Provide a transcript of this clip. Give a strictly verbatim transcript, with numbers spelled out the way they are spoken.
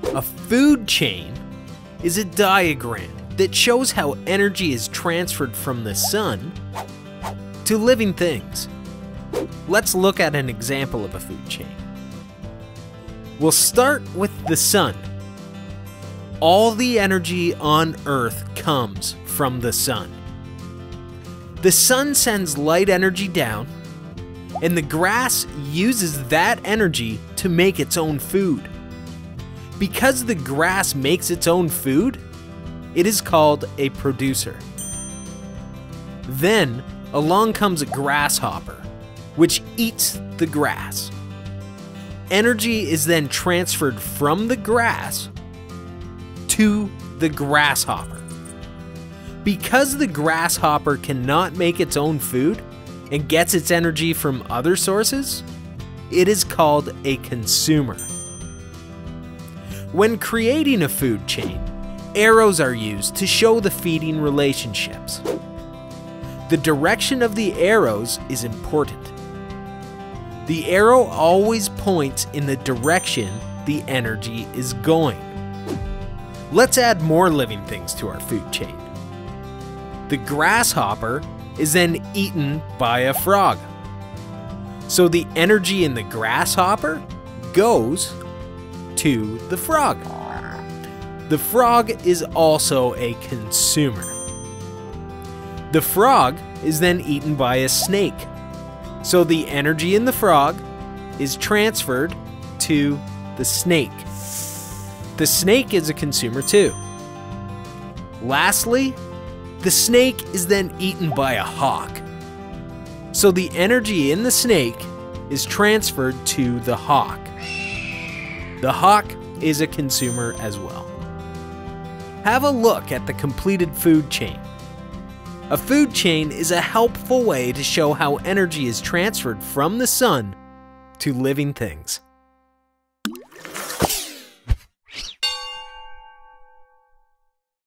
A food chain is a diagram that shows how energy is transferred from the sun to living things. Let's look at an example of a food chain. We'll start with the sun. All the energy on Earth comes from the sun. The sun sends light energy down, and the grass uses that energy to make its own food. Because the grass makes its own food, it is called a producer. Then, along comes a grasshopper, which eats the grass. Energy is then transferred from the grass to the grasshopper. Because the grasshopper cannot make its own food and gets its energy from other sources, it is called a consumer. When creating a food chain, arrows are used to show the feeding relationships. The direction of the arrows is important. The arrow always points in the direction the energy is going. Let's add more living things to our food chain. The grasshopper is then eaten by a frog. So the energy in the grasshopper goes to the frog. The frog is also a consumer. The frog is then eaten by a snake. So the energy in the frog is transferred to the snake. The snake is a consumer too. Lastly, the snake is then eaten by a hawk. So the energy in the snake is transferred to the hawk. The hawk is a consumer as well. Have a look at the completed food chain. A food chain is a helpful way to show how energy is transferred from the sun to living things.